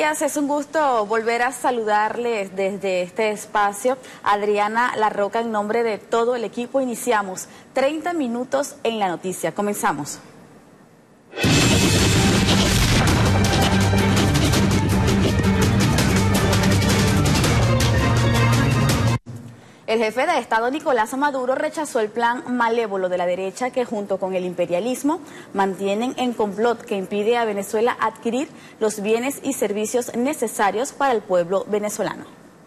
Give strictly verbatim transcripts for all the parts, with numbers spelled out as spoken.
días, es un gusto volver a saludarles desde este espacio. Adriana Larroca, en nombre de todo el equipo, iniciamos treinta minutos en la noticia. Comenzamos. El jefe de Estado, Nicolás Maduro, rechazó el plan malévolo de la derecha que, junto con el imperialismo, mantienen en complot que impide a Venezuela adquirir los bienes y servicios necesarios para el pueblo venezolano.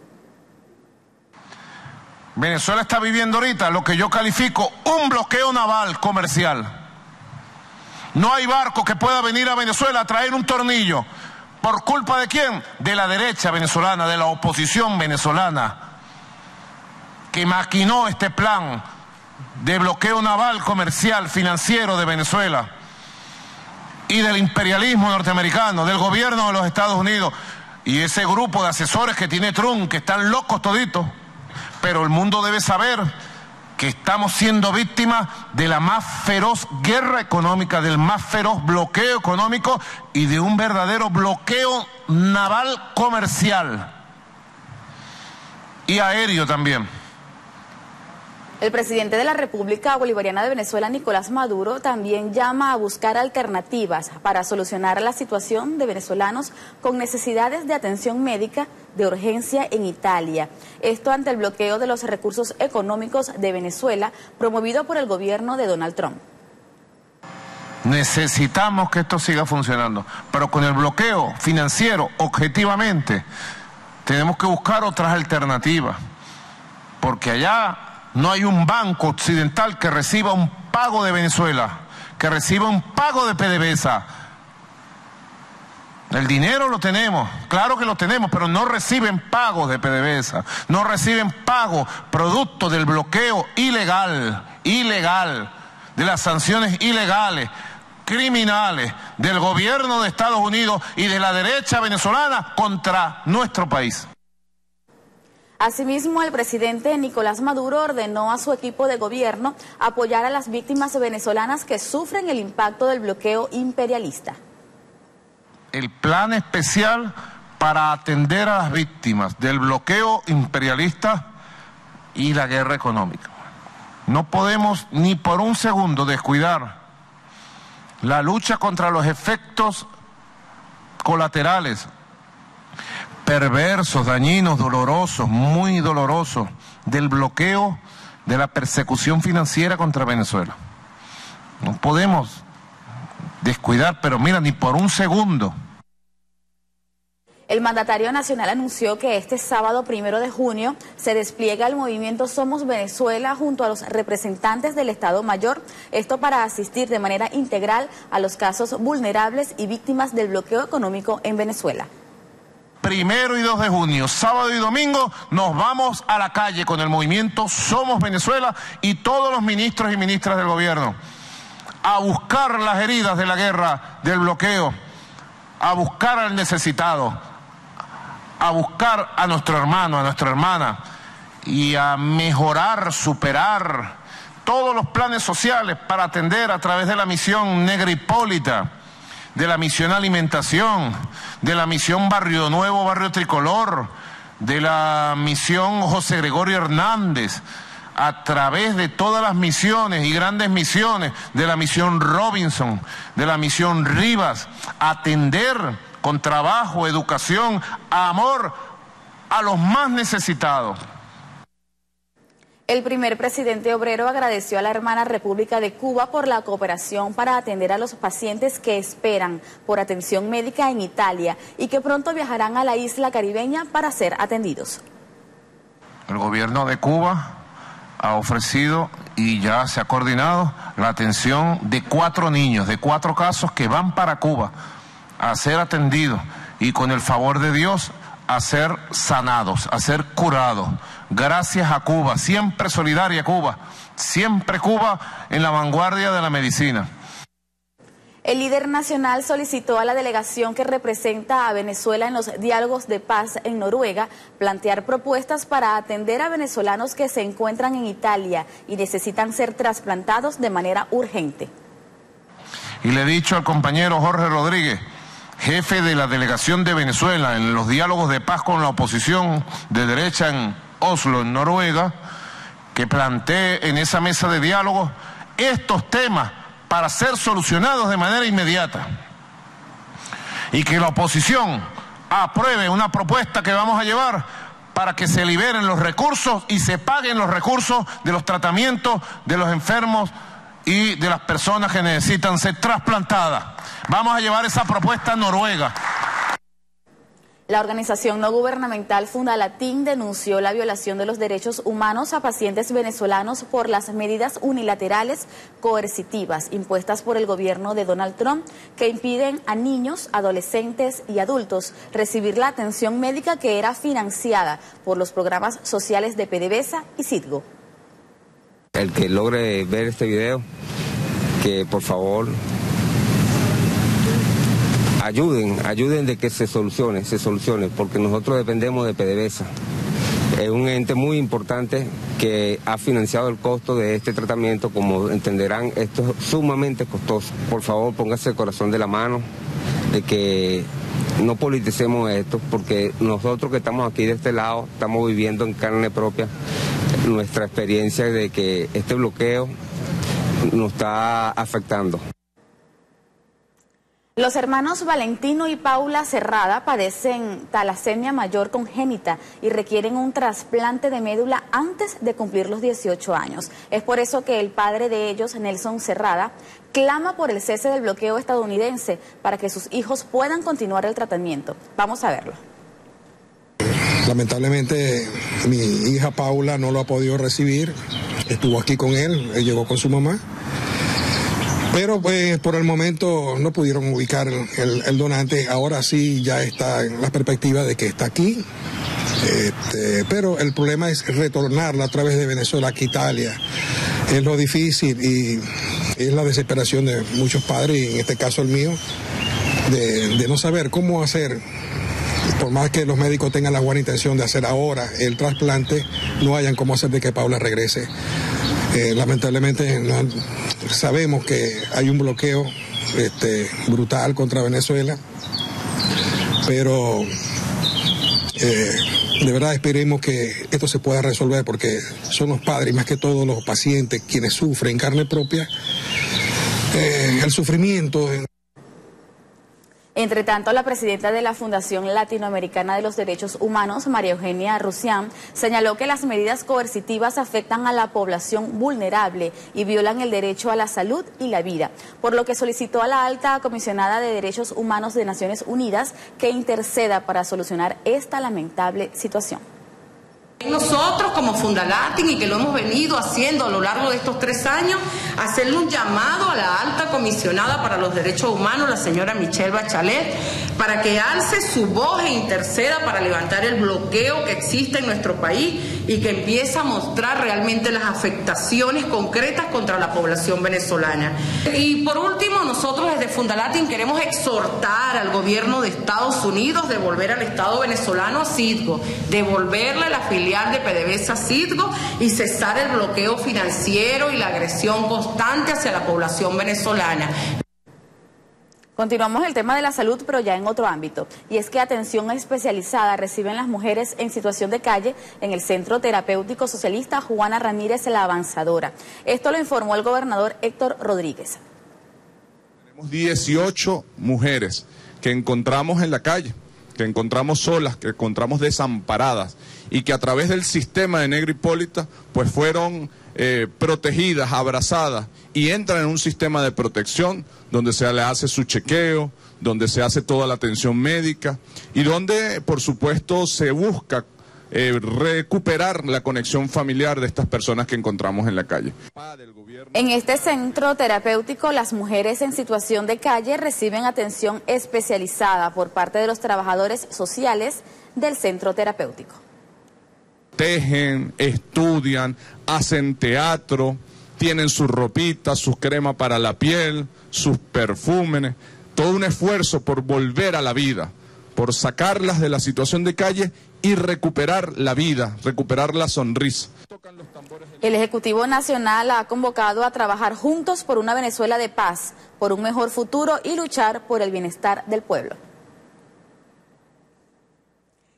Venezuela está viviendo ahorita lo que yo califico un bloqueo naval comercial. No hay barco que pueda venir a Venezuela a traer un tornillo. ¿Por culpa de quién? De la derecha venezolana, de la oposición venezolana, que maquinó este plan de bloqueo naval, comercial, financiero de Venezuela, y del imperialismo norteamericano, del gobierno de los Estados Unidos, y ese grupo de asesores que tiene Trump, que están locos toditos. Pero el mundo debe saber que estamos siendo víctimas de la más feroz guerra económica, del más feroz bloqueo económico y de un verdadero bloqueo naval comercial y aéreo también. El presidente de la República Bolivariana de Venezuela, Nicolás Maduro, también llama a buscar alternativas para solucionar la situación de venezolanos con necesidades de atención médica de urgencia en Italia. Esto ante el bloqueo de los recursos económicos de Venezuela promovido por el gobierno de Donald Trump. Necesitamos que esto siga funcionando, pero con el bloqueo financiero, objetivamente, tenemos que buscar otras alternativas, porque allá no hay un banco occidental que reciba un pago de Venezuela, que reciba un pago de PDVSA. El dinero lo tenemos, claro que lo tenemos, pero no reciben pagos de PDVSA, no reciben pagos producto del bloqueo ilegal, ilegal, de las sanciones ilegales, criminales del gobierno de Estados Unidos y de la derecha venezolana contra nuestro país. Asimismo, el presidente Nicolás Maduro ordenó a su equipo de gobierno apoyar a las víctimas venezolanas que sufren el impacto del bloqueo imperialista. El plan especial para atender a las víctimas del bloqueo imperialista y la guerra económica. No podemos ni por un segundo descuidar la lucha contra los efectos colaterales perversos, dañinos, dolorosos, muy dolorosos, del bloqueo, de la persecución financiera contra Venezuela. No podemos descuidar, pero mira, ni por un segundo. El mandatario nacional anunció que este sábado primero de junio se despliega el movimiento Somos Venezuela junto a los representantes del Estado Mayor, esto para asistir de manera integral a los casos vulnerables y víctimas del bloqueo económico en Venezuela. Primero y dos de junio, sábado y domingo, nos vamos a la calle con el movimiento Somos Venezuela y todos los ministros y ministras del gobierno a buscar las heridas de la guerra, del bloqueo, a buscar al necesitado, a buscar a nuestro hermano, a nuestra hermana y a mejorar, superar todos los planes sociales para atender a través de la misión Negra Hipólita, de la misión Alimentación, de la misión Barrio Nuevo, Barrio Tricolor, de la misión José Gregorio Hernández, a través de todas las misiones y grandes misiones, de la misión Robinson, de la misión Rivas, atender con trabajo, educación, amor a los más necesitados. El primer presidente obrero agradeció a la hermana República de Cuba por la cooperación para atender a los pacientes que esperan por atención médica en Italia y que pronto viajarán a la isla caribeña para ser atendidos. El gobierno de Cuba ha ofrecido y ya se ha coordinado la atención de cuatro niños, de cuatro casos que van para Cuba a ser atendidos y con el favor de Dios a ser sanados, a ser curados. Gracias a Cuba, siempre solidaria Cuba, siempre Cuba en la vanguardia de la medicina. El líder nacional solicitó a la delegación que representa a Venezuela en los diálogos de paz en Noruega plantear propuestas para atender a venezolanos que se encuentran en Italia y necesitan ser trasplantados de manera urgente. Y le he dicho al compañero Jorge Rodríguez jefe de la delegación de Venezuela en los diálogos de paz con la oposición de derecha en Oslo, en Noruega, que plantee en esa mesa de diálogo estos temas para ser solucionados de manera inmediata. Y que la oposición apruebe una propuesta que vamos a llevar para que se liberen los recursos y se paguen los recursos de los tratamientos de los enfermos y de las personas que necesitan ser trasplantadas. Vamos a llevar esa propuesta a Noruega. La organización no gubernamental Fundalatin denunció la violación de los derechos humanos a pacientes venezolanos por las medidas unilaterales coercitivas impuestas por el gobierno de Donald Trump, que impiden a niños, adolescentes y adultos recibir la atención médica que era financiada por los programas sociales de PDVSA y Citgo. El que logre ver este video, que por favor ayuden, ayuden de que se solucione, se solucione, porque nosotros dependemos de PDVSA. Es un ente muy importante que ha financiado el costo de este tratamiento. Como entenderán, esto es sumamente costoso. Por favor, póngase el corazón de la mano, de que no politicemos esto, porque nosotros que estamos aquí de este lado, estamos viviendo en carne propia nuestra experiencia de que este bloqueo nos está afectando. Los hermanos Valentino y Paula Cerrada padecen talasemia mayor congénita y requieren un trasplante de médula antes de cumplir los dieciocho años. Es por eso que el padre de ellos, Nelson Cerrada, clama por el cese del bloqueo estadounidense para que sus hijos puedan continuar el tratamiento. Vamos a verlo. Lamentablemente mi hija Paula no lo ha podido recibir, estuvo aquí con él, él llegó con su mamá. Pero pues por el momento no pudieron ubicar el, el donante. Ahora sí ya está en la perspectiva de que está aquí. Este, pero el problema es retornarla a través de Venezuela aquí a Italia. Es lo difícil y es la desesperación de muchos padres, y en este caso el mío, de, de no saber cómo hacer. Por más que los médicos tengan la buena intención de hacer ahora el trasplante, no hayan cómo hacer de que Paula regrese. Eh, lamentablemente no, sabemos que hay un bloqueo este, brutal contra Venezuela, pero eh, de verdad esperemos que esto se pueda resolver, porque son los padres y más que todos los pacientes quienes sufren en carne propia eh, el sufrimiento. Entre tanto, la presidenta de la Fundación Latinoamericana de los Derechos Humanos, María Eugenia Rusián, señaló que las medidas coercitivas afectan a la población vulnerable y violan el derecho a la salud y la vida, por lo que solicitó a la alta comisionada de Derechos Humanos de Naciones Unidas que interceda para solucionar esta lamentable situación. Nosotros como Fundalatin, y que lo hemos venido haciendo a lo largo de estos tres años, hacerle un llamado a la alta comisionada para los derechos humanos, la señora Michelle Bachelet, para que alce su voz e interceda para levantar el bloqueo que existe en nuestro país y que empiece a mostrar realmente las afectaciones concretas contra la población venezolana. Y por último, nosotros desde Fundalatin queremos exhortar al gobierno de Estados Unidos de devolver al Estado venezolano a Citgo, devolverle la filial de PDVSA Citgo y cesar el bloqueo financiero y la agresión constante hacia la población venezolana. Continuamos el tema de la salud, pero ya en otro ámbito, y es que atención especializada reciben las mujeres en situación de calle en el Centro Terapéutico Socialista Juana Ramírez La Avanzadora. Esto lo informó el gobernador Héctor Rodríguez. Tenemos dieciocho mujeres que encontramos en la calle, que encontramos solas, que encontramos desamparadas, y que a través del sistema de Negra Hipólita pues fueron eh, protegidas, abrazadas, y entran en un sistema de protección donde se le hace su chequeo, donde se hace toda la atención médica y donde por supuesto se busca eh, recuperar la conexión familiar de estas personas que encontramos en la calle. En este centro terapéutico, las mujeres en situación de calle reciben atención especializada por parte de los trabajadores sociales del centro terapéutico. Tejen, estudian, hacen teatro, tienen su ropita, sus cremas para la piel, sus perfúmenes, todo un esfuerzo por volver a la vida, por sacarlas de la situación de calle y recuperar la vida, recuperar la sonrisa. El Ejecutivo Nacional ha convocado a trabajar juntos por una Venezuela de paz, por un mejor futuro y luchar por el bienestar del pueblo.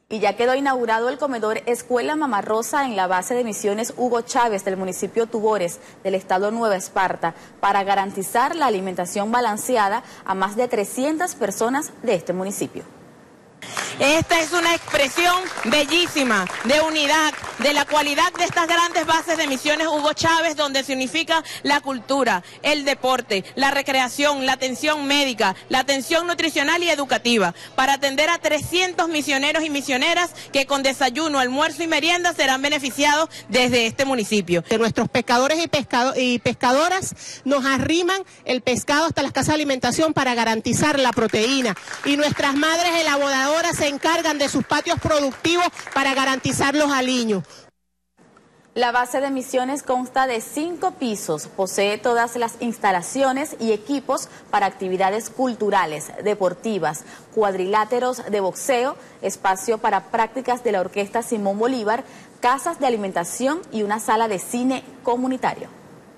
Y ya quedó inaugurado el comedor Escuela Mamá Rosa en la base de misiones Hugo Chávez del municipio Tubores del estado Nueva Esparta para garantizar la alimentación balanceada a más de trescientas personas de este municipio. Esta es una expresión bellísima de unidad, de la cualidad de estas grandes bases de misiones Hugo Chávez, donde se unifica la cultura, el deporte, la recreación, la atención médica, la atención nutricional y educativa, para atender a trescientos misioneros y misioneras que con desayuno, almuerzo y merienda serán beneficiados desde este municipio. De nuestros pescadores y, pescado, y pescadoras nos arriman el pescado hasta las casas de alimentación para garantizar la proteína, y nuestras madres elaboradoras se encargan de sus patios productivos para garantizar los aliños. La base de misiones consta de cinco pisos, posee todas las instalaciones y equipos para actividades culturales, deportivas, cuadriláteros de boxeo, espacio para prácticas de la Orquesta Simón Bolívar, casas de alimentación y una sala de cine comunitario.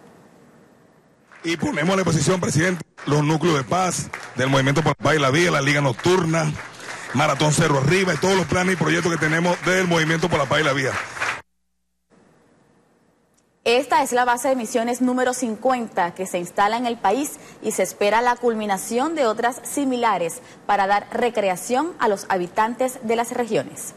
Y ponemos a la disposición, presidente, los núcleos de paz del Movimiento por la Paz y la Vida, la Liga Nocturna, Maratón Cerro Arriba y todos los planes y proyectos que tenemos del Movimiento por la Paz y la Vida. Esta es la base de misiones número cincuenta que se instala en el país y se espera la culminación de otras similares para dar recreación a los habitantes de las regiones.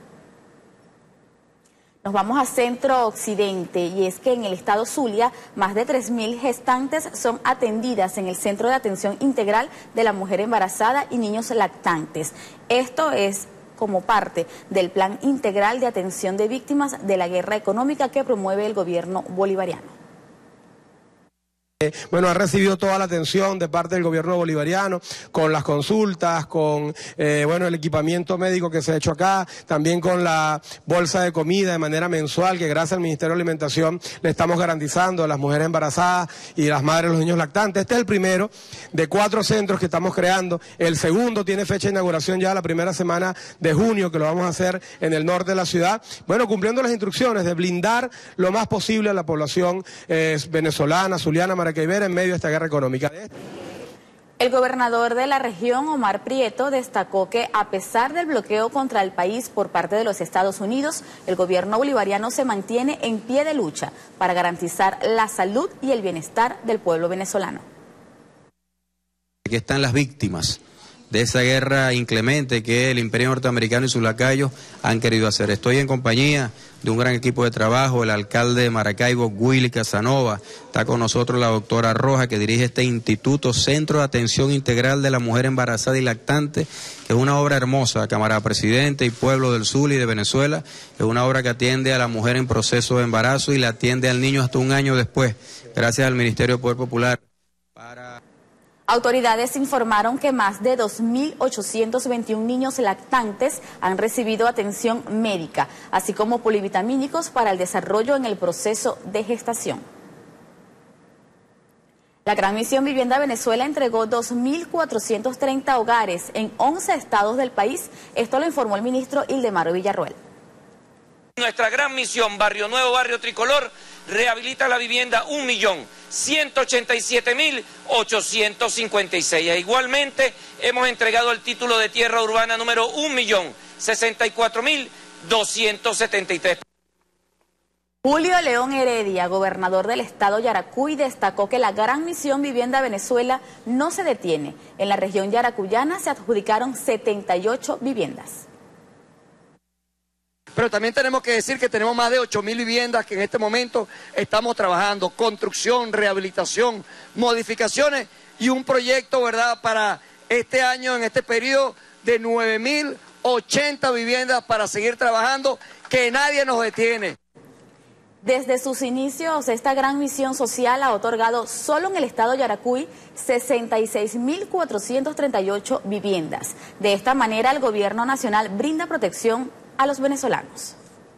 Nos vamos a Centro Occidente y es que en el estado Zulia más de tres mil gestantes son atendidas en el Centro de Atención Integral de la Mujer Embarazada y Niños Lactantes. Esto es como parte del Plan Integral de Atención de Víctimas de la Guerra Económica que promueve el gobierno bolivariano. Bueno, ha recibido toda la atención de parte del gobierno bolivariano, con las consultas, con eh, bueno, el equipamiento médico que se ha hecho acá, también con la bolsa de comida de manera mensual, que gracias al Ministerio de Alimentación le estamos garantizando a las mujeres embarazadas y las madres de los niños lactantes. Este es el primero de cuatro centros que estamos creando. El segundo tiene fecha de inauguración ya la primera semana de junio, que lo vamos a hacer en el norte de la ciudad. Bueno, cumpliendo las instrucciones de blindar lo más posible a la población eh, venezolana, zuliana, Maracaibo, en medio de esta guerra económica. El gobernador de la región, Omar Prieto, destacó que a pesar del bloqueo contra el país por parte de los Estados Unidos, el gobierno bolivariano se mantiene en pie de lucha para garantizar la salud y el bienestar del pueblo venezolano. Aquí están las víctimas de esa guerra inclemente que el imperio norteamericano y sus lacayos han querido hacer. Estoy en compañía de un gran equipo de trabajo, el alcalde de Maracaibo, Willy Casanova, está con nosotros la doctora Roja, que dirige este Instituto Centro de Atención Integral de la Mujer Embarazada y Lactante, que es una obra hermosa, camarada presidente y pueblo del Zulia y de Venezuela, es una obra que atiende a la mujer en proceso de embarazo y la atiende al niño hasta un año después, gracias al Ministerio de Poder Popular. Para... Autoridades informaron que más de dos mil ochocientos veintiún niños lactantes han recibido atención médica, así como polivitamínicos para el desarrollo en el proceso de gestación. La Gran Misión Vivienda Venezuela entregó dos mil cuatrocientos treinta hogares en once estados del país. Esto lo informó el ministro Ildemaro Villarroel. Nuestra gran misión, Barrio Nuevo, Barrio Tricolor, rehabilita la vivienda un millón ciento ochenta y siete mil ochocientos cincuenta y seis. E igualmente hemos entregado el título de tierra urbana número un millón sesenta y cuatro mil doscientos setenta y tres. Julio León Heredia, gobernador del estado Yaracuy, destacó que la Gran Misión Vivienda Venezuela no se detiene. En la región yaracuyana se adjudicaron setenta y ocho viviendas. Pero también tenemos que decir que tenemos más de ocho mil viviendas que en este momento estamos trabajando, construcción, rehabilitación, modificaciones y un proyecto, ¿verdad?, para este año, en este periodo, de nueve mil ochenta viviendas para seguir trabajando, que nadie nos detiene. Desde sus inicios, esta gran misión social ha otorgado solo en el estado Yaracuy sesenta y seis mil cuatrocientas treinta y ocho viviendas. De esta manera, el gobierno nacional brinda protección a los venezolanos.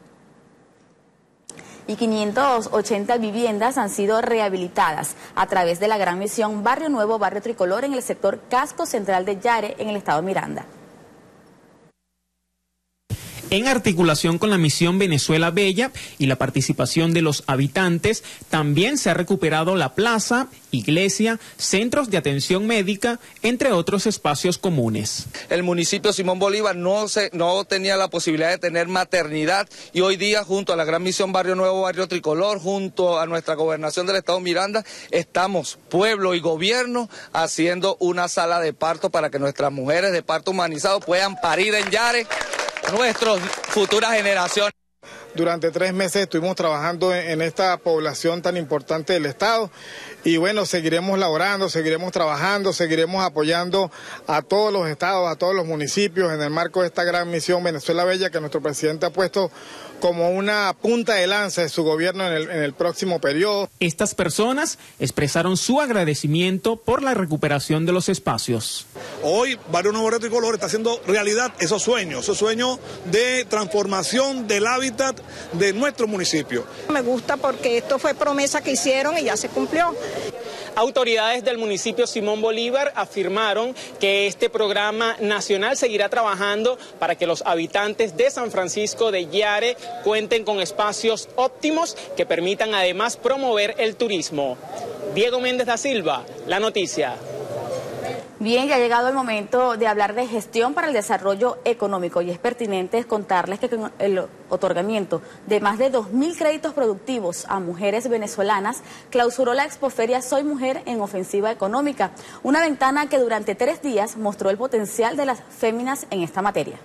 Y quinientas ochenta viviendas han sido rehabilitadas a través de la Gran Misión Barrio Nuevo, Barrio Tricolor en el sector Casco Central de Yare, en el estado Miranda. En articulación con la misión Venezuela Bella y la participación de los habitantes, también se ha recuperado la plaza, iglesia, centros de atención médica, entre otros espacios comunes. El municipio Simón Bolívar no, se, no tenía la posibilidad de tener maternidad y hoy día junto a la Gran Misión Barrio Nuevo, Barrio Tricolor, junto a nuestra gobernación del Estado Miranda, estamos pueblo y gobierno haciendo una sala de parto para que nuestras mujeres de parto humanizado puedan parir en Yare nuestras futuras generaciones. Durante tres meses estuvimos trabajando en esta población tan importante del Estado y bueno, seguiremos laborando, seguiremos trabajando, seguiremos apoyando a todos los estados, a todos los municipios en el marco de esta gran misión Venezuela Bella que nuestro presidente ha puesto como una punta de lanza de su gobierno en el, en el próximo periodo. Estas personas expresaron su agradecimiento por la recuperación de los espacios. Hoy Barrio Nuevo Barrio Tricolor está haciendo realidad esos sueños, esos sueños de transformación del hábitat de nuestro municipio. Me gusta porque esto fue promesa que hicieron y ya se cumplió. Autoridades del municipio Simón Bolívar afirmaron que este programa nacional seguirá trabajando para que los habitantes de San Francisco de Yare cuenten con espacios óptimos que permitan además promover el turismo. Diego Méndez da Silva, La Noticia. Bien, ya ha llegado el momento de hablar de gestión para el desarrollo económico y es pertinente contarles que con el otorgamiento de más de dos mil créditos productivos a mujeres venezolanas clausuró la expoferia Soy Mujer en Ofensiva Económica, una ventana que durante tres días mostró el potencial de las féminas en esta materia.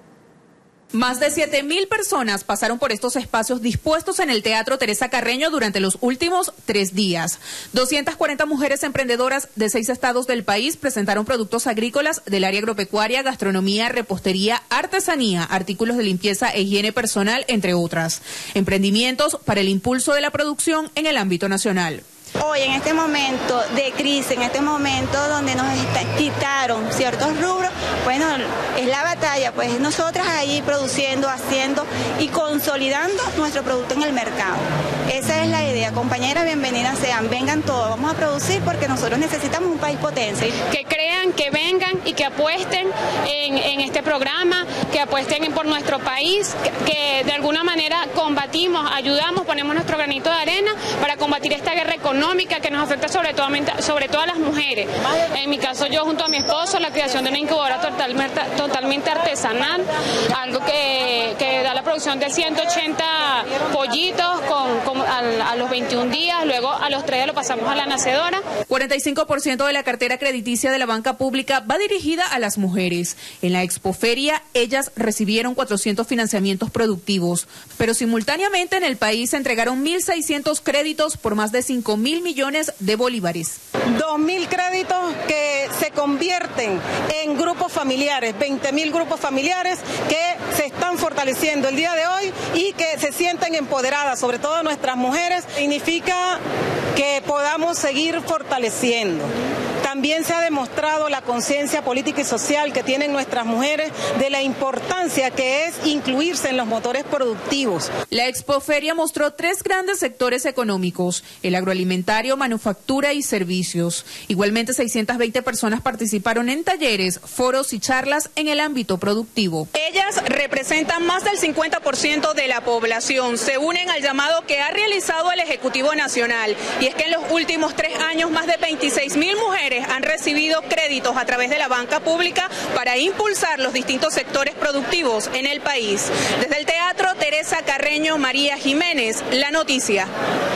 Más de siete mil personas pasaron por estos espacios dispuestos en el Teatro Teresa Carreño durante los últimos tres días. doscientas cuarenta mujeres emprendedoras de seis estados del país presentaron productos agrícolas del área agropecuaria, gastronomía, repostería, artesanía, artículos de limpieza e higiene personal, entre otras. Emprendimientos para el impulso de la producción en el ámbito nacional. Hoy, en este momento de crisis, en este momento donde nos quitaron ciertos rubros, bueno, es la batalla, pues nosotras ahí produciendo, haciendo y consolidando nuestro producto en el mercado. Esa es la idea, compañeras, bienvenidas sean, vengan todos, vamos a producir porque nosotros necesitamos un país potente. Que crean, que vengan y que apuesten en, en este programa, que apuesten por nuestro país, que, que de alguna manera combatimos, ayudamos, ponemos nuestro granito de arena para combatir esta guerra económica que nos afecta sobre todo, sobre todo a las mujeres. En mi caso, yo junto a mi esposo, la creación de una incubadora totalmente, totalmente artesanal, algo que, que da la producción de ciento ochenta pollitos con, con, a, a los veintiún días, luego a los tres días lo pasamos a la nacedora. cuarenta y cinco por ciento de la cartera crediticia de la banca pública va dirigida a las mujeres. En la expoferia, ellas recibieron cuatrocientos financiamientos productivos, pero simultáneamente en el país se entregaron mil seiscientos créditos por más de cinco mil millones de bolívares. Dos mil créditos que se convierten en grupos familiares, veinte mil grupos familiares que se están fortaleciendo el día de hoy y que se sienten empoderadas, sobre todo nuestras mujeres. Significa que podamos seguir fortaleciendo. También se ha demostrado la conciencia política y social que tienen nuestras mujeres de la importancia que es incluirse en los motores productivos. La expoferia mostró tres grandes sectores económicos: el agroalimentario, manufactura y servicios. Igualmente, seiscientas veinte personas participaron en talleres, foros y charlas en el ámbito productivo. Ellas representan más del cincuenta por ciento de la población. Se unen al llamado que ha realizado el Ejecutivo Nacional, y es que en los últimos tres años más de veintiséis mil mujeres han recibido créditos a través de la banca pública para impulsar los distintos sectores productivos en el país. Desde el Teatro Teresa Carreño, María Jiménez, La Noticia.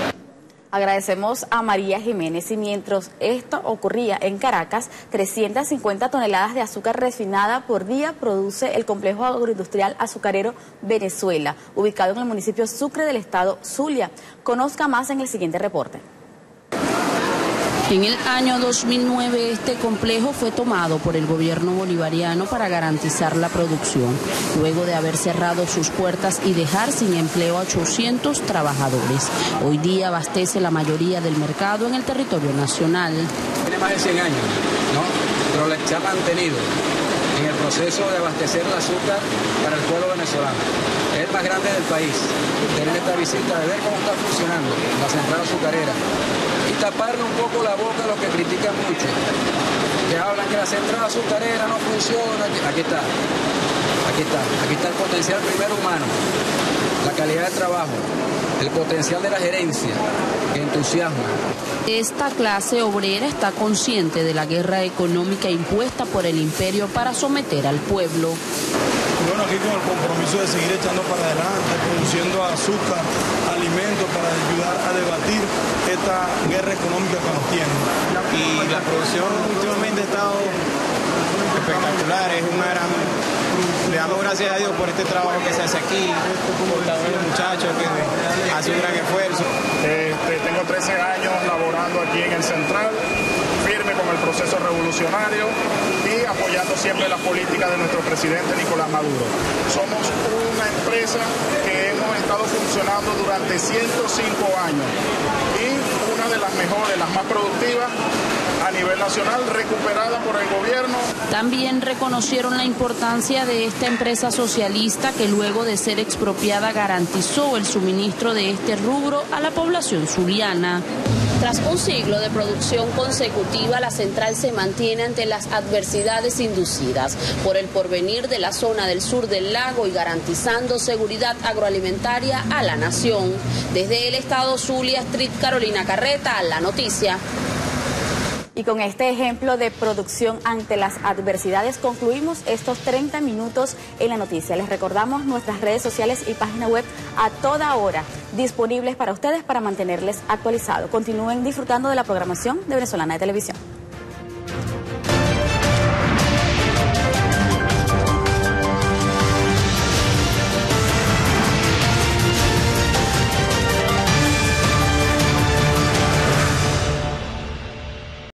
Agradecemos a María Jiménez. Y mientras esto ocurría en Caracas, trescientas cincuenta toneladas de azúcar refinada por día produce el complejo agroindustrial azucarero Venezuela, ubicado en el municipio Sucre del estado Zulia. Conozca más en el siguiente reporte. En el año dos mil nueve este complejo fue tomado por el gobierno bolivariano para garantizar la producción, luego de haber cerrado sus puertas y dejar sin empleo a ochocientos trabajadores. Hoy día abastece la mayoría del mercado en el territorio nacional. Tiene más de cien años, ¿no? Pero se ha mantenido en el proceso de abastecer el azúcar para el pueblo venezolano. Es el más grande del país. Tener esta visita, de ver cómo está funcionando la central azucarera. Y taparle un poco la boca a los que critican mucho, que hablan que la central azucarera no funciona. Aquí está, aquí Aquí está, aquí está el potencial primero humano, la calidad de trabajo, el potencial de la gerencia, que entusiasma. Esta clase obrera está consciente de la guerra económica impuesta por el imperio para someter al pueblo. Bueno, aquí con el compromiso de seguir echando para adelante, produciendo azúcar, alimentos para ayudar a debatir esta guerra económica que nos tiene. Y la producción últimamente ha estado espectacular, es una gran... Le damos gracias a Dios por este trabajo que se hace aquí, por todos los muchachos que hacen un gran esfuerzo. Este, tengo trece años laborando aquí en el Central, firme con el proceso revolucionario y apoyando siempre la política de nuestro presidente Nicolás Maduro. Somos una empresa que hemos estado funcionando durante ciento cinco años y una de las mejores, las más productivas a nivel nacional, recuperada por el gobierno. También reconocieron la importancia de esta empresa socialista que luego de ser expropiada garantizó el suministro de este rubro a la población zuliana. Tras un siglo de producción consecutiva, la central se mantiene ante las adversidades inducidas por el porvenir de la zona del sur del lago y garantizando seguridad agroalimentaria a la nación. Desde el estado Zulia, Street, Carolina Carreta, La Noticia. Y con este ejemplo de producción ante las adversidades concluimos estos treinta minutos en La Noticia. Les recordamos nuestras redes sociales y página web a toda hora disponibles para ustedes para mantenerles actualizados. Continúen disfrutando de la programación de Venezolana de Televisión.